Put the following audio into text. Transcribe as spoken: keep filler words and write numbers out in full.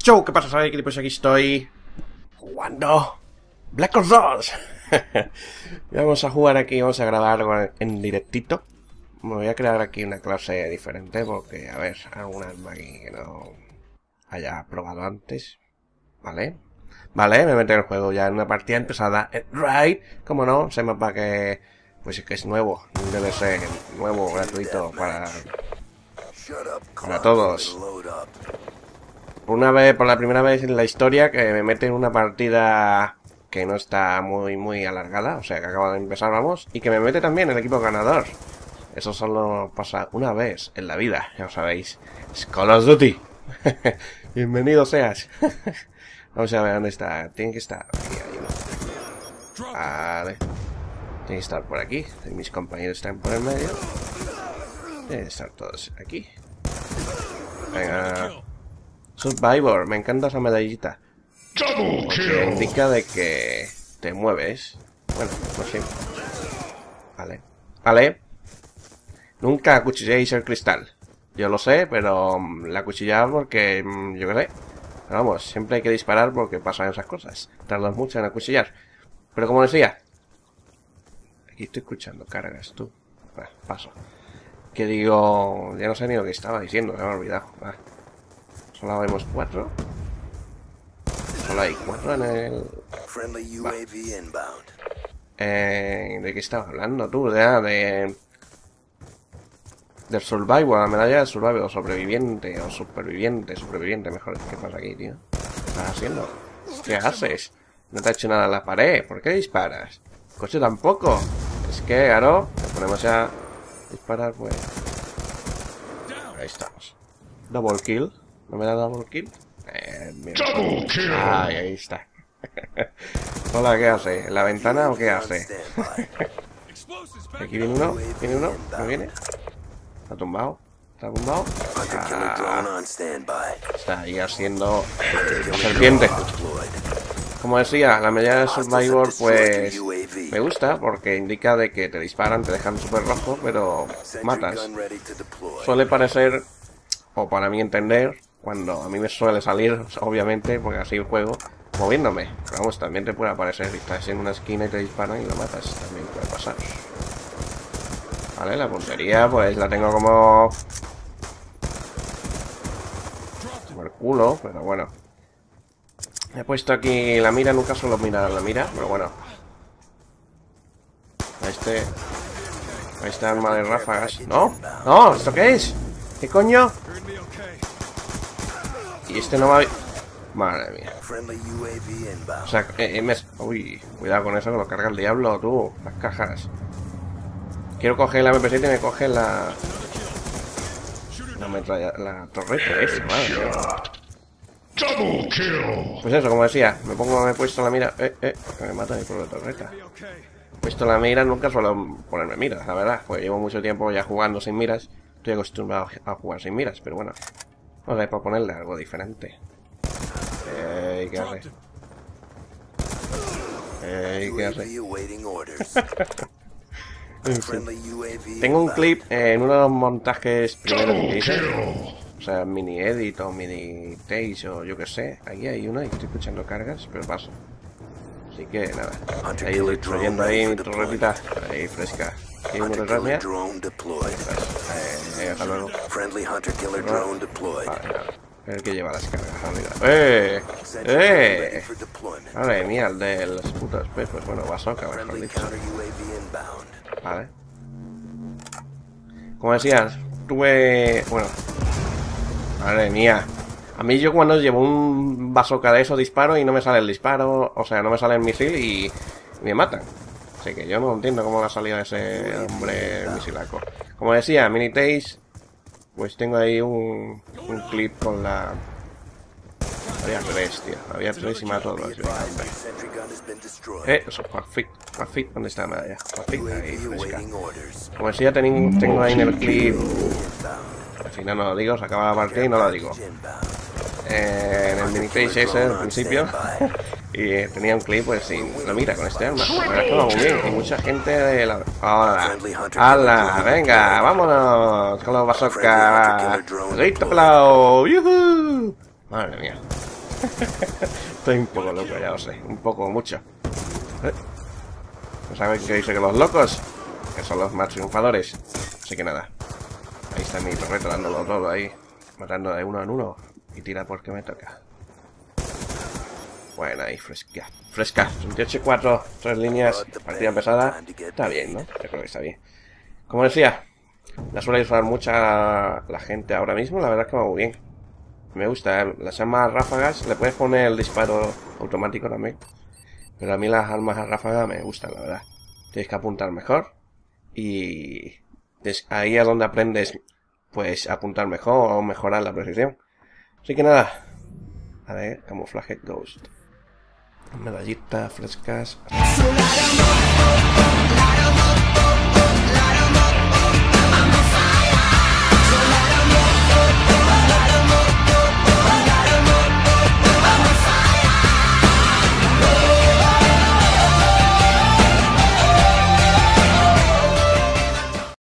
Yo, ¿qué pasa? ¿Sabéis que pues aquí estoy jugando Black Ops dos? Vamos a jugar aquí, vamos a grabar algo en directito. Me voy a crear aquí una clase diferente porque, a ver, algún arma aquí que no haya probado antes. ¿Vale? Vale, me meto en el juego ya en una partida empezada. Right, como no, se mapa que pues es que es nuevo, un D L C nuevo, gratuito para para todos. Por una vez, por la primera vez en la historia que me mete en una partida que no está muy muy alargada, o sea que acaba de empezar, vamos, y que me mete también el equipo ganador. Eso solo pasa una vez en la vida, ya lo sabéis. Es Call of Duty. Bienvenido seas. Vamos a ver dónde está. Tiene que estar aquí, ahí, ¿no? Vale. Tiene que estar por aquí. Mis compañeros están por el medio. Tienen que estar todos aquí. Venga. Survivor. Me encanta esa medallita. Porque indica de que te mueves. Bueno, no sé. Vale. Vale. Nunca acuchilléis el cristal. Yo lo sé, pero la acuchillaba porque, yo qué sé. Pero vamos, siempre hay que disparar porque pasan esas cosas. Tardas mucho en acuchillar. Pero como decía, aquí estoy escuchando cargas, tú. Bueno, paso. Que digo, ya no sé ni lo que estaba diciendo, me he olvidado. Va. Solo vemos cuatro. Solo hay cuatro en el... Va. Eh, ¿De qué estaba hablando tú? De... de... Del Survivor, la medalla del Survivor, o sobreviviente, o superviviente, superviviente, mejor. ¿Qué pasa aquí, tío? ¿Qué estás haciendo? ¿Qué haces? No te ha hecho nada en la pared, ¿por qué disparas? Coche tampoco. Es que, claro, le ponemos a disparar, pues. Ahí estamos. Double kill. ¿No me da double kill? Eh, mira. Ay, ahí está. Hola, ¿qué hace? ¿En la ventana o qué hace? Aquí viene uno, viene uno, ¿no viene? ¿Está tumbado? ¿Está tumbado? Ah, está ahí haciendo serpiente. Como decía, la medalla de Survivor pues me gusta porque indica de que te disparan, te dejan súper rojo, pero matas. Suele parecer, o para mí entender, cuando a mí me suele salir, obviamente, porque así el juego, moviéndome. Pero vamos, también te puede aparecer si estás en una esquina y te disparan y lo matas. También puede pasar. Vale, la puntería pues la tengo como... como el culo, pero bueno. He puesto aquí la mira, nunca suelo mirar la mira, pero bueno. A este... a este arma de ráfagas. ¡No! ¡No! ¿Esto qué es? ¿Qué coño? Y este no va a... Madre mía. O sea, eh, eh, me... Uy, cuidado con eso que lo carga el diablo, tú. Las cajas. Quiero coger la M P siete y me coge la... La, metralla... la torreta esa, madre mía. Pues eso, como decía, me pongo, me he puesto la mira... Eh, eh, me mata mi propia torreta. He puesto la mira, nunca suelo ponerme miras, la verdad. Pues llevo mucho tiempo ya jugando sin miras. Estoy acostumbrado a jugar sin miras, pero bueno. Vamos a ver, para ponerle algo diferente. Eh, ¿qué hace? Eh, ¿qué hace? En fin. Tengo un clip en uno de los montajes primeros que hice, o sea, mini edit o mini taste o yo que sé. Ahí hay uno y estoy escuchando cargas, pero paso. Así que nada, ahí destruyendo ahí mi torretita, ahí fresca. Aquí uno detrás mía. Eh, hasta luego. Vale, vale. El que lleva las cargas arriba. ¡Eh! ¡Eh! Madre mía, el de las putas, pues, pues bueno, bazooka, mejor dicho. Vale. Como decías, tuve... Bueno. Madre mía. A mí yo cuando llevo un bazooka de eso disparo y no me sale el disparo. O sea, no me sale el misil y, y me matan. Así que yo no entiendo cómo le ha salido ese hombre misilaco. Como decía, Minitails. Pues tengo ahí un, un clip con la... Había tres, tío. Había tres y mato a todos. Eh, eso, Quadfit. Quadfit, ¿dónde está la medalla? Quadfit, ahí, fresca. Como decía, ten, tengo ahí en el clip... Al final no lo digo, se acaba la partida y no lo digo. Eh, en el mini-face ese, al principio. Y tenía un clip, pues, sin la mira con este arma. La verdad es que lo hago muy bien. Y mucha gente de la... ¡Hala! ¡Hala! ¡Venga! ¡Vámonos! Con los bazooka. ¡Grito pelado! ¡Yuhu! Madre mía. Estoy un poco loco, ya lo sé. Un poco mucho. ¿Eh? ¿No saben qué dice que los locos? Que son los más triunfadores. Así que nada. Ahí está mi torreta dándolo todo ahí. Matando de uno en uno. Y tira porque me toca. Bueno, ahí fresca. Fresca. veintiocho y cuatro. Tres líneas. Partida pesada. Está bien, ¿no? Yo creo que está bien. Como decía, la suele usar mucha la gente ahora mismo. La verdad es que va muy bien. Me gusta, ¿eh? Las armas ráfagas. Le puedes poner el disparo automático también. Pero a mí las armas a ráfaga me gustan, la verdad. Tienes que apuntar mejor. Y ahí es donde aprendes, pues, apuntar mejor o mejorar la precisión. Así que nada. A ver, camuflaje Ghost. Medallitas frescas.